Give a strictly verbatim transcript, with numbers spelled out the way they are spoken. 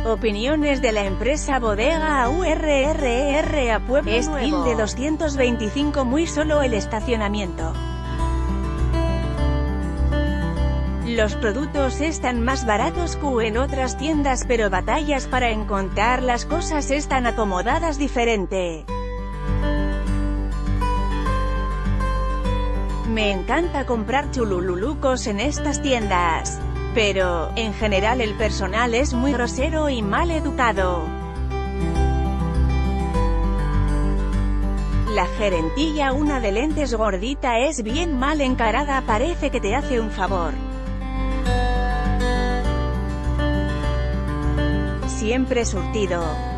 Opiniones de la empresa Bodega Aurrerr a Pueblo Es Nuevo. de doscientos veinticinco muy solo el estacionamiento. Los productos están más baratos que en otras tiendas, pero batallas para encontrar las cosas están acomodadas diferente. Me encanta comprar chulululucos en estas tiendas. Pero, en general el personal es muy grosero y mal educado. La gerentilla, una de lentes gordita, es bien mal encarada, parece que te hace un favor. Siempre surtido.